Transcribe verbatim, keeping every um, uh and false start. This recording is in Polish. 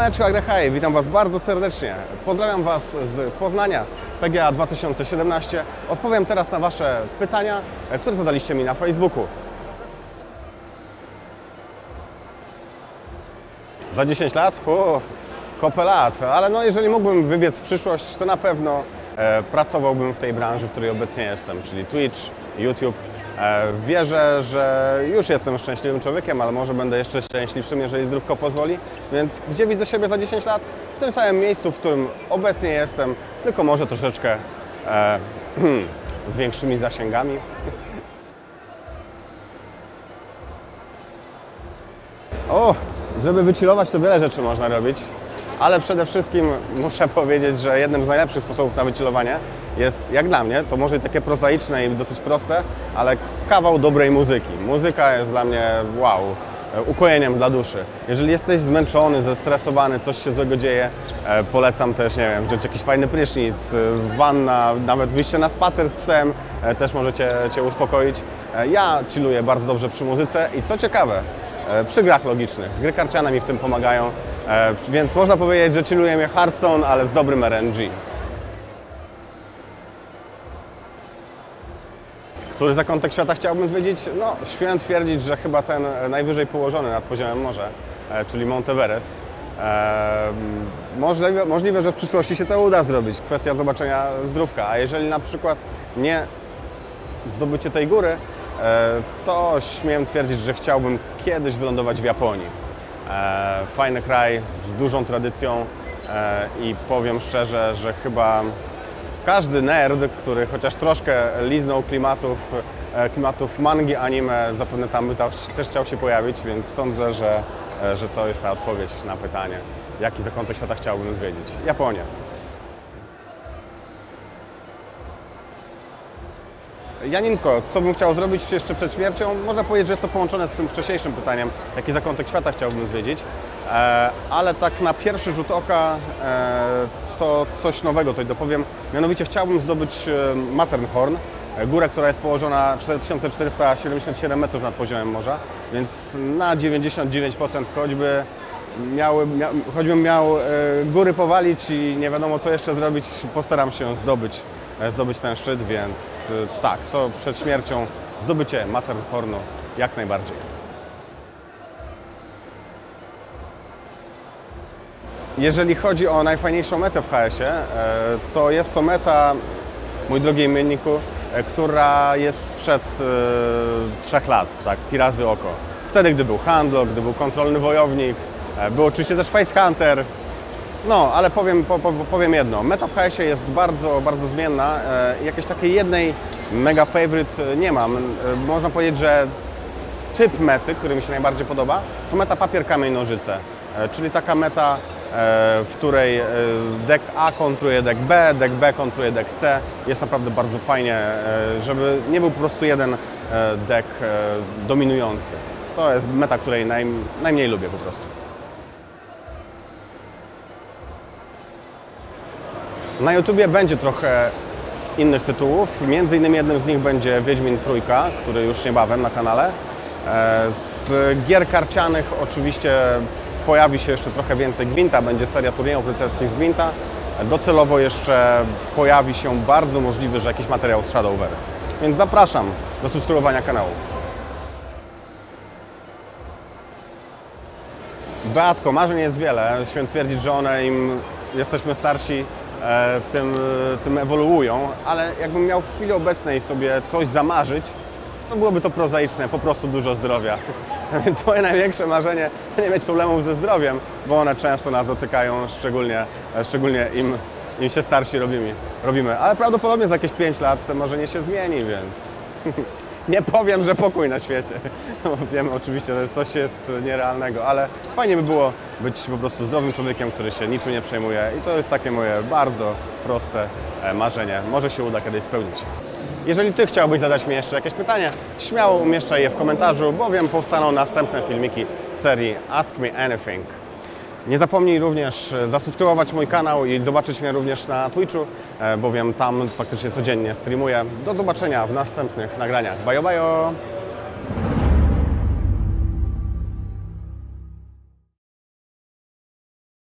Siemaneczko, Agrechaj, witam Was bardzo serdecznie. Pozdrawiam Was z Poznania, P G A dwa tysiące siedemnaście. Odpowiem teraz na Wasze pytania, które zadaliście mi na Facebooku. Za dziesięć lat? Uuu, kopę lat, ale no jeżeli mógłbym wybiec w przyszłość, to na pewno e, pracowałbym w tej branży, w której obecnie jestem, czyli Twitch, YouTube. E, wierzę, że już jestem szczęśliwym człowiekiem, ale może będę jeszcze szczęśliwszym, jeżeli zdrówko pozwoli. Więc gdzie widzę siebie za dziesięć lat? W tym samym miejscu, w którym obecnie jestem, tylko może troszeczkę e, z większymi zasięgami. O, żeby wychillować, to wiele rzeczy można robić, ale przede wszystkim muszę powiedzieć, że jednym z najlepszych sposobów na wychillowanie jest, jak dla mnie, to może i takie prozaiczne i dosyć proste, ale kawał dobrej muzyki. Muzyka jest dla mnie, wow, ukojeniem dla duszy. Jeżeli jesteś zmęczony, zestresowany, coś się złego dzieje, e, polecam też, nie wiem, wziąć jakiś fajny prysznic, wanna, nawet wyjście na spacer z psem, e, też możecie Cię uspokoić. E, ja chilluję bardzo dobrze przy muzyce i co ciekawe, e, przy grach logicznych. Gry karciane mi w tym pomagają, e, więc można powiedzieć, że chilluje mnie Hearthstone, ale z dobrym R N G. Który zakątek świata chciałbym zwiedzić? No, śmiem twierdzić, że chyba ten najwyżej położony nad poziomem morza, czyli Mount Everest. Eee, możliwe, możliwe, że w przyszłości się to uda zrobić, kwestia zobaczenia zdrówka, a jeżeli na przykład nie zdobycie tej góry, e, to śmiem twierdzić, że chciałbym kiedyś wylądować w Japonii. E, fajny kraj z dużą tradycją e, i powiem szczerze, że chyba każdy nerd, który chociaż troszkę liznął klimatów, klimatów mangi, anime, zapewne tam by też chciał się pojawić, więc sądzę, że, że to jest ta odpowiedź na pytanie, jaki zakątek świata chciałbym zwiedzić. Japonię. Janinko, co bym chciał zrobić jeszcze przed śmiercią? Można powiedzieć, że jest to połączone z tym wcześniejszym pytaniem, jaki zakątek świata chciałbym zwiedzić, ale tak na pierwszy rzut oka to coś nowego tutaj dopowiem. Mianowicie chciałbym zdobyć Matterhorn, górę, która jest położona cztery tysiące czterysta siedemdziesiąt siedem metrów nad poziomem morza, więc na dziewięćdziesiąt dziewięć procent choćby, miały, mia, choćbym miał góry powalić i nie wiadomo co jeszcze zrobić, postaram się zdobyć, zdobyć ten szczyt, więc tak, to przed śmiercią zdobycie Matterhornu jak najbardziej. Jeżeli chodzi o najfajniejszą metę w H S ie, to jest to meta, mój drogi imienniku, która jest sprzed trzech lat, tak, pi razy oko. Wtedy, gdy był Handlock, gdy był kontrolny wojownik, był oczywiście też Face Hunter. No, ale powiem, po, po, powiem jedno, meta w H S ie jest bardzo, bardzo zmienna. Jakiejś takiej jednej mega favorite nie mam. Można powiedzieć, że typ mety, który mi się najbardziej podoba, to meta papier, kamień, nożyce. Czyli taka meta, w której deck A kontruje deck B, deck B kontruje deck C. Jest naprawdę bardzo fajnie, żeby nie był po prostu jeden deck dominujący. To jest meta, której naj, najmniej lubię po prostu. Na YouTubie będzie trochę innych tytułów, między innymi jednym z nich będzie Wiedźmin Trójka, który już niebawem na kanale. Z gier karcianych oczywiście pojawi się jeszcze trochę więcej Gwinta, będzie seria turniejów rycerskich z Gwinta. Docelowo jeszcze pojawi się bardzo możliwy, że jakiś materiał z Shadowverse. Więc zapraszam do subskrybowania kanału. Beatko, marzeń jest wiele. Śmiem twierdzić, że one im jesteśmy starsi, tym, tym ewoluują, ale jakbym miał w chwili obecnej sobie coś zamarzyć, to byłoby to prozaiczne, po prostu dużo zdrowia. Więc moje największe marzenie to nie mieć problemów ze zdrowiem, bo one często nas dotykają, szczególnie, szczególnie im, im się starsi robimy, robimy. Ale prawdopodobnie za jakieś pięć lat to marzenie się zmieni, więc nie powiem, że pokój na świecie. Wiem oczywiście, że coś jest nierealnego, ale fajnie by było być po prostu zdrowym człowiekiem, który się niczym nie przejmuje i to jest takie moje bardzo proste marzenie. Może się uda kiedyś spełnić. Jeżeli Ty chciałbyś zadać mi jeszcze jakieś pytanie, śmiało umieszczaj je w komentarzu, bowiem powstaną następne filmiki z serii Ask Me Anything. Nie zapomnij również zasubskrybować mój kanał i zobaczyć mnie również na Twitchu, bowiem tam praktycznie codziennie streamuję. Do zobaczenia w następnych nagraniach. Bajo, bajo!